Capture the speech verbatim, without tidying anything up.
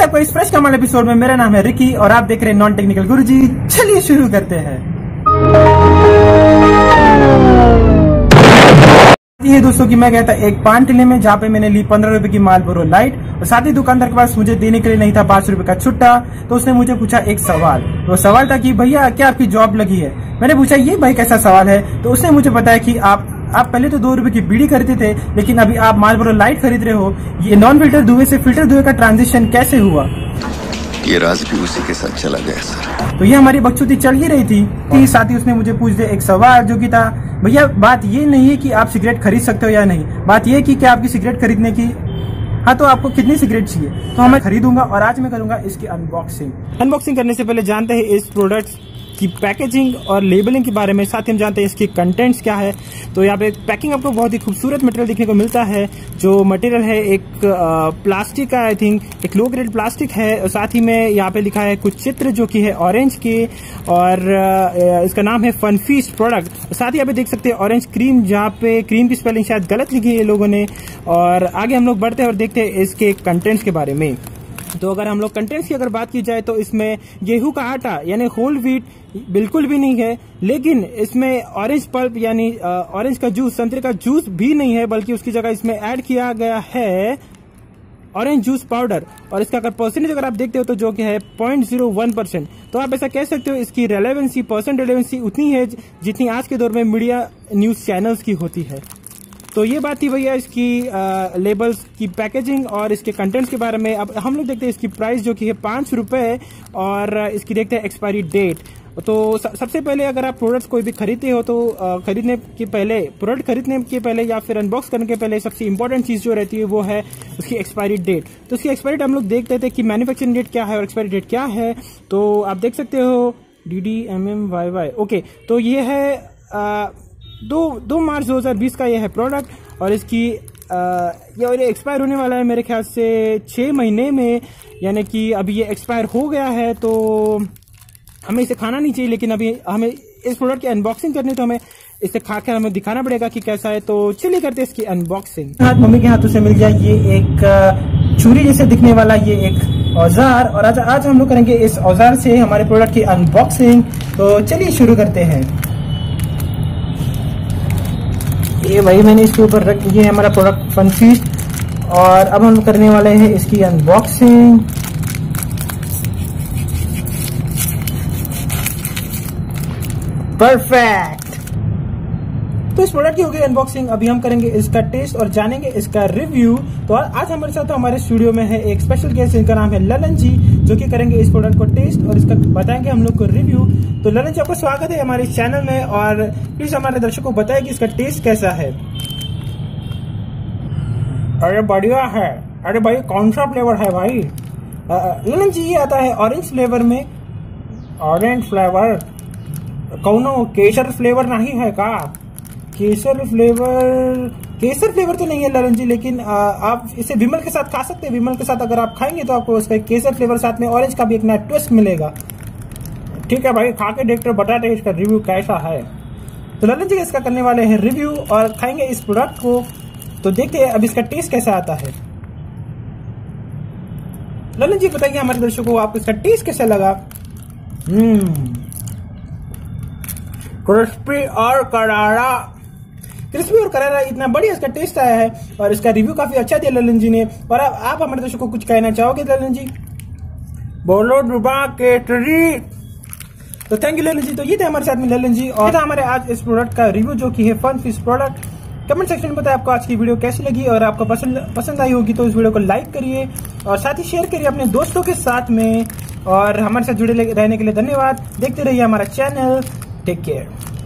आपको इस फ्रेश कमाल एपिसोड में। मेरा नाम है रिकी और आप देख रहे हैं नॉन टेक्निकल गुरुजी। चलिए शुरू करते हैं। ये दोस्तों की मैं गया था एक पान टिले में, जहाँ पे मैंने ली पंद्रह रुपए की मालबोरो लाइट और साथ ही दुकानदार के पास मुझे देने के लिए नहीं था पांच रुपए का छुट्टा। तो उसने मुझे पूछा एक सवाल। वो सवाल था कि भैया क्या आपकी जॉब लगी है। मैंने पूछा ये भाई कैसा सवाल है। तो उसने मुझे बताया कि आप आप पहले तो दो रुपए की बीड़ी खरीदते थे, लेकिन अभी आप मालबोरो लाइट खरीद रहे हो। ये नॉन फिल्टर धुएं से फिल्टर धुएं का ट्रांजिशन कैसे हुआ? ये राज भी उसी के साथ चला गया सर। तो ये हमारी बकचोदी चल ही रही थी। साथ ही उसने मुझे पूछ दिया एक सवाल, जो कि था भैया बात ये नहीं है कि आप सिगरेट खरीद सकते हो या नहीं, बात ये है कि क्या आपकी सिगरेट खरीदने की, हाँ तो आपको कितनी सिगरेट चाहिए। तो मैं खरीदूंगा और आज मैं करूंगा इसकी अनबॉक्सिंग। अनबॉक्सिंग करने से पहले जानते हैं इस प्रोडक्ट की पैकेजिंग और लेबलिंग के बारे में, साथ ही हम जानते हैं इसकी कंटेंट्स क्या है। तो यहाँ पे पैकिंग आपको बहुत ही खूबसूरत मटेरियल देखने को मिलता है। जो मटेरियल है एक प्लास्टिक का, आई थिंक एक लो ग्रेड प्लास्टिक है। और साथ ही में यहाँ पे लिखा है कुछ चित्र जो कि है ऑरेंज के, और आ, इसका नाम है फन फीस्ट प्रोडक्ट। साथ ही यहाँ पे देख सकते हैं ऑरेंज क्रीम, जहाँ पे क्रीम की स्पेलिंग शायद गलत लिखी है लोगों ने। और आगे हम लोग बढ़ते हैं और देखते हैं इसके कंटेंट्स के बारे में। तो अगर हम लोग कंटेंट्स की अगर बात की जाए तो इसमें गेहूं का आटा यानी होल व्हीट बिल्कुल भी नहीं है, लेकिन इसमें ऑरेंज पल्प यानी ऑरेंज का जूस, संतरे का जूस भी नहीं है, बल्कि उसकी जगह इसमें ऐड किया गया है ऑरेंज जूस पाउडर। और इसका अगर परसेंटेज अगर आप देखते हो तो जो कि है पॉइंट जीरो वन परसेंट। तो आप ऐसा कह सकते हो इसकी रेलेवेंसी, परसेंट रेलेवेंसी उतनी है जितनी आज के दौर में मीडिया न्यूज चैनल्स की होती है। तो ये बात थी भैया इसकी आ, लेबल्स की पैकेजिंग और इसके कंटेंट्स के बारे में। अब हम लोग देखते हैं इसकी प्राइस जो कि है पांच रुपए, और इसकी देखते हैं एक्सपायरी डेट। तो सबसे पहले अगर आप प्रोडक्ट्स कोई भी खरीदते हो तो आ, खरीदने के पहले, प्रोडक्ट खरीदने के पहले या फिर अनबॉक्स करने के पहले सबसे इंपॉर्टेंट चीज जो रहती है वो है उसकी एक्सपायरी डेट। तो उसकी एक्सपायरी डेट हम लोग देख लेते हैं कि मैन्युफैक्चरिंग डेट क्या है और एक्सपायरी डेट क्या है। तो आप देख सकते हो D D M M Y Y. Okay, तो ये है आ, दो दो मार्च दो हजार बीस का ये है प्रोडक्ट, और इसकी आ, ये एक्सपायर होने वाला है मेरे ख्याल से छः महीने में, यानी कि अभी ये एक्सपायर हो गया है। तो हमें इसे खाना नहीं चाहिए, लेकिन अभी हमें इस प्रोडक्ट की अनबॉक्सिंग करनी, तो हमें इसे खाकर हमें दिखाना पड़ेगा कि कैसा है। तो चलिए करते हैं इसकी अनबॉक्सिंग। हाथ मम्मी के हाथों से मिल गया ये एक छुरी जैसे दिखने वाला ये एक औजार, और आज आज हम लोग करेंगे इस औजार से हमारे प्रोडक्ट की अनबॉक्सिंग। तो चलिए शुरू करते हैं। ये वही मैंने इसके ऊपर रख, ये है हमारा प्रोडक्ट फन फीस्ट, और अब हम करने वाले हैं इसकी अनबॉक्सिंग। परफेक्ट। तो इस प्रोडक्ट की होगी अनबॉक्सिंग। अभी हम करेंगे इसका टेस्ट और जानेंगे इसका रिव्यू। तो आज हमारे साथ हमारे स्टूडियो में है एक स्पेशल गेस्ट, जिनका नाम है ललन जी, जो कि करेंगे इस प्रोडक्ट को टेस्ट और इसका बताएंगे हम लोग को रिव्यू। तो ललन जी, आपका स्वागत है हमारे चैनल में, और प्लीज हमारे दर्शकों को बताएं कि इसका टेस्ट कैसा है। अरे बढ़िया है। अरे भाई कौन सा फ्लेवर है भाई? ललन जी, ये आता है ऑरेंज फ्लेवर में। Orange flavour? कौनो केसर फ्लेवर नहीं है का? केसर फ्लेवर, केसर फ्लेवर तो नहीं है ललन जी, लेकिन आ, आप इसे विमल के साथ खा सकते हैं। विमल के साथ अगर आप खाएंगे तो आपको उसका केसर फ्लेवर साथ में ऑरेंज का भी एक नया ट्विस्ट मिलेगा। ठीक है भाई, खा के देखते बताते हैं इसका रिव्यू कैसा है। तो ललन जी इसका करने वाले हैं रिव्यू और खाएंगे इस प्रोडक्ट को। तो देखते हैं अब इसका टेस्ट कैसा आता है। ललन जी बताइए हमारे दर्शकों को आपको इसका टेस्ट कैसा लगा? हम्म क्रिस्पी और करारा, क्रिस्पी और करारा, इतना बढ़िया इसका टेस्ट आया है, और इसका रिव्यू काफी अच्छा दिया ललन जी ने। और आप, आप हमारे दर्शकों को कुछ कहना चाहोगे ललन जी? बोलो डुबा केटरी। तो थैंक यू ललन जी। तो ये थे हमारे साथ में ललन जी, और था हमारे आज इस प्रोडक्ट का रिव्यू जो कि है fun feast product. Comment section में बताएं आपको आज की वीडियो कैसी लगी, और आपको पसंद पसंद आई होगी तो इस वीडियो को लाइक करिए और साथ ही शेयर करिए अपने दोस्तों के साथ में। और हमारे साथ जुड़े रहने के लिए धन्यवाद। देखते रहिए हमारा चैनल। Take care.